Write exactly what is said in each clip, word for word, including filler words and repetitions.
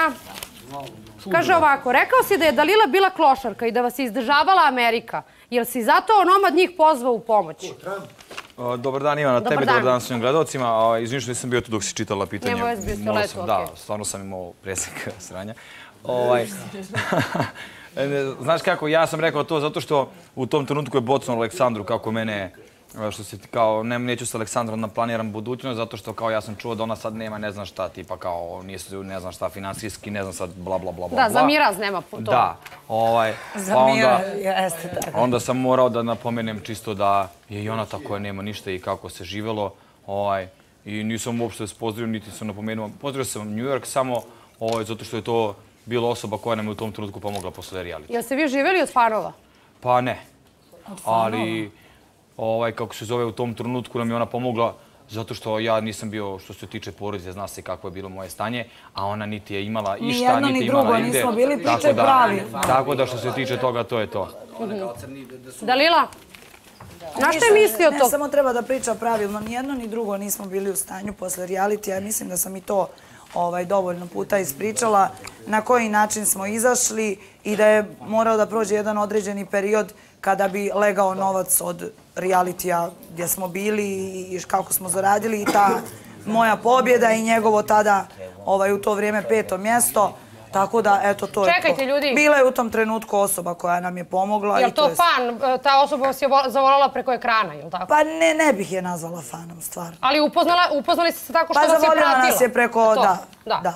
Aha. Kaže ovako, rekao si da je Dalila bila klošarka i da vas je izdržavala Amerika. Jel si zato onomad njih pozvao u pomoć? Dobar dan Ivana, tebi, dobar dan svojim gledalcima. Izvini što nisam bio tu dok si čitala pitanje. Nemo vas bio ste leto, okej. Da, stvarno sam imao presek sranja. Znaš kako, ja sam rekao to zato što u tom trenutku je bocnuo Aleksandru kako mene, što se kao, neću sa Aleksandrom da planiram budućnost, zato što kao ja sam čuo da ona sad nema ne znam šta, tipa kao nisu ne znam šta finansijski, ne znam sad bla bla bla bla. Da, za miraz nema to. Da, ovaj, za miraz, jeste tako. Onda sam morao da napomenem čisto da je i ona ta koja nema ništa i kako se živelo, ovaj, i nisam uopšte se pozdravio, niti sam napomenuo, pozdravio sam New York samo, ovaj, zato što je to bila osoba koja nam je u tom trenutku pomogla posle reality. Jel ste vi živjeli od fanova? Pa ne, ali ovaj, kako se zove, u tom trenutku nam je ona pomogla zato što ja nisam bio, što se tiče porodice, zna se kako je bilo moje stanje, a ona niti je imala išta, niti je imala ide. Nismo bili priče pravi. Tako da što se tiče toga, to je to. Dalila, na što je mislio to? Ne, samo treba da priča pravilno. Ni jedno ni drugo nismo bili u stanju posle reality. Ja mislim da sam i to dovoljno puta ispričala na koji način smo izašli i da je morao da prođe jedan određeni period kada bi legao novac od realitija gdje smo bili i kako smo zaradili i ta moja pobjeda i njegovo tada u to vrijeme peto mjesto. Tako da, eto, to je to. Čekajte, ljudi. Bila je u tom trenutku osoba koja nam je pomogla. Je li to fan? Ta osoba vas je zavolala preko ekrana, je li tako? Pa ne, ne bih je nazvala fanom, stvarno. Ali upoznali ste se tako što vas je pratila? Pa zavolila nas je preko, da. Da.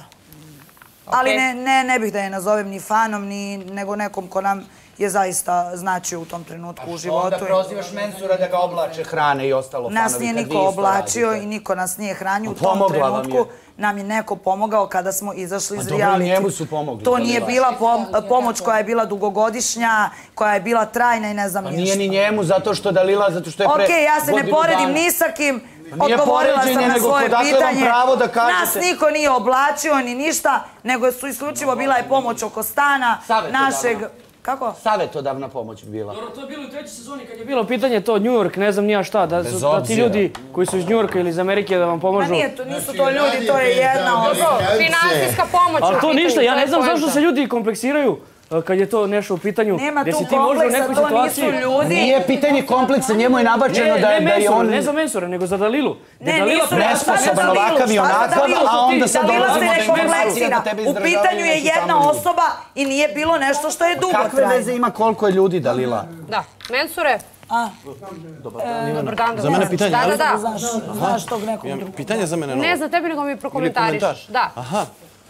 Ali ne bih da je nazovem ni fanom, nego nekom ko nam je zaista značio u tom trenutku u životu. A što onda prozivaš Mensura da ga oblače hrane i ostalo fanovi? Nas nije niko oblačio i niko nas nije hranio u tom trenutku. Nam je neko pomogao kada smo izašli iz reality. A dobro, njemu su pomogli. To nije bila pomoć koja je bila dugogodišnja, koja je bila trajna i ne znam ništa. Pa nije ni njemu, zato što Dalila, zato što je pre... Okej, ja se ne poredim ni sa kim. Odgovorila sam na svoje pitanje. Nas niko nije oblačio ni ništa, nego su isključivo bila je pomoć oko stana našeg... Kako? Savjetodavna pomoć bi bila. Dobro, to je bilo u trećoj sezoni kad je bilo pitanje to New York, ne znam nija šta, da ti ljudi koji su iz New Yorka ili iz Amerike da vam pomožu. Pa nije, nisu to ljudi, to je jedna osoba. Finansijska pomoć. Ali to ništa, ja ne znam zašto se ljudi kompleksiraju kad je to nešto u pitanju. Nema tu kompleksa, to nisu ljudi. Nije pitanje kompleksa, njemu je nabačeno da je on... Ne za Mensura, nego za Dalilu. Ne, nisu nesposoban ovakav i onakav, a onda sad dolazimo do informacije da tebe izdržavaju. U pitanju je jedna osoba i nije bilo nešto što je dugotrajno. Kakve veze ima koliko je ljudi, Dalila? Da. Mensure? Dobar dan, Ivana. Dobar dan. Za mene pitanje? Da, da, da. Znaš tog nekog drugog. Pitanje za mene novo? Ne za tebi, nego mi prokomentariš. Da. Aha.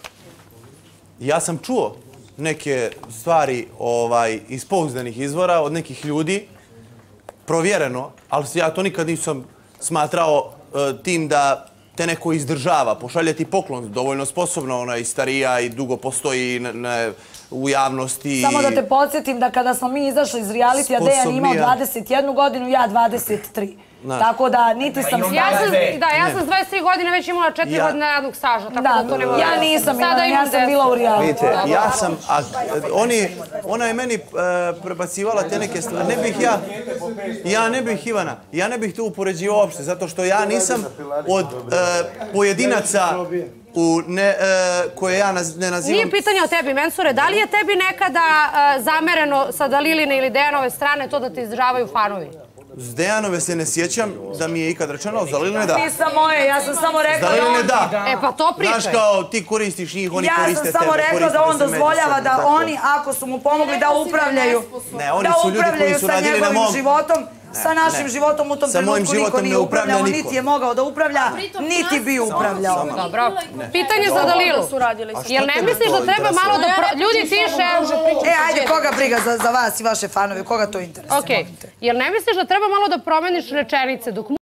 Ja sam čuo neke stvari iz pouzdanih izvora od nekih ljudi, provjereno, ali ja to nikad nisam smatrao tim da te neko izdržava, pošalje ti poklon, dovoljno sposobno, ona i starija i dugo postoji u javnosti. Samo da te podsjetim da kada smo mi izašli iz realitija, Dejan imao dvadeset jednu godinu, ja dvadeset tri. Tako da niti sam... Da, ja sam s dvadeset tri godine već imala četiri godine radnog staža, tako da to ne mogu... Ja nisam, ja sam bila u realitiju. Vidite, ja sam... Ona je meni prebacivala te neke stvari. Ne bih ja... Ja ne bih, Ivana, ja ne bih to upoređivao uopšte, zato što ja nisam od pojedinaca koje ja ne nazivam... Nije pitanje o tebi, Mensure. Da li je tebi nekada zamereno sa Daliline ili Dejanove strane to da te izdržavaju fanovi? S Dejanove se ne sjećam da mi je ikad rečeno, ali za Liline da. Nisam moje, ja sam samo rekla da on... Za Liline da. E pa to pričaj. Znaš kao ti koristiš njih, oni koriste tebe. Ja sam samo rekla da on dozvoljava da oni, ako su mu pomogli da upravljaju, da upravljaju sa njegovim životom, sa našim životom u tom trenutku niko nije upravljao, niti je mogao da upravlja, niti bi upravljao. Dobro. Pitanje za Dalilu. Jel ne misliš da treba malo da... Ljudi tiše... E, ajde, koga briga za vas i vaše fanove, koga to interesuje? Okej. Jel ne misliš da treba malo da promeniš rečenice dok